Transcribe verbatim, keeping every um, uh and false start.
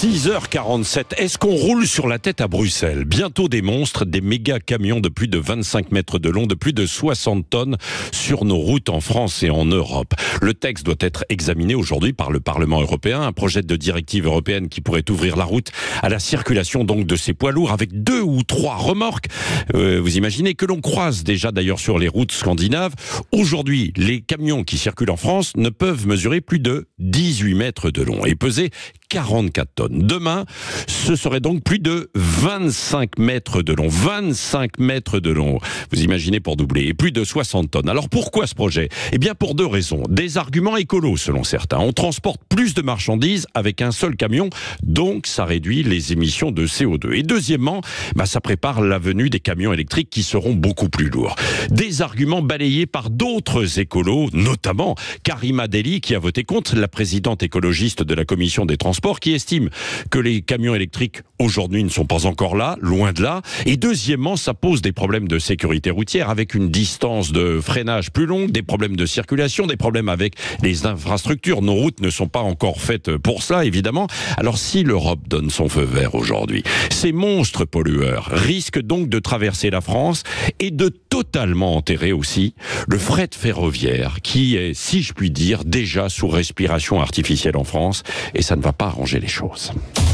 six heures quarante-sept. Est-ce qu'on roule sur la tête à Bruxelles? Bientôt des monstres, des méga camions de plus de vingt-cinq mètres de long, de plus de soixante tonnes sur nos routes en France et en Europe. Le texte doit être examiné aujourd'hui par le Parlement européen. Un projet de directive européenne qui pourrait ouvrir la route à la circulation donc de ces poids lourds avec deux ou trois remorques. Euh, vous imaginez que l'on croise déjà d'ailleurs sur les routes scandinaves. Aujourd'hui, les camions qui circulent en France ne peuvent mesurer plus de dix-huit mètres de long et peser quarante-quatre tonnes. Demain, ce serait donc plus de vingt-cinq mètres de long. vingt-cinq mètres de long. Vous imaginez pour doubler. Et plus de soixante tonnes. Alors pourquoi ce projet? Eh bien pour deux raisons. Des arguments écolos selon certains. On transporte plus de marchandises avec un seul camion, donc ça réduit les émissions de C O deux. Et deuxièmement, bah, ça prépare la venue des camions électriques qui seront beaucoup plus lourds. Des arguments balayés par d'autres écolos, notamment Karima Delli qui a voté contre, la présidente écologiste de la commission des transports, qui estime que les camions électriques aujourd'hui ne sont pas encore là, loin de là. Et deuxièmement, ça pose des problèmes de sécurité routière avec une distance de freinage plus longue, des problèmes de circulation, des problèmes avec les infrastructures. Nos routes ne sont pas encore faites pour cela, évidemment. Alors si l'Europe donne son feu vert aujourd'hui, ces monstres pollueurs risquent donc de traverser la France et de totalement enterrer aussi le fret ferroviaire qui est, si je puis dire, déjà sous respiration artificielle en France. Et ça ne va pas arranger les choses.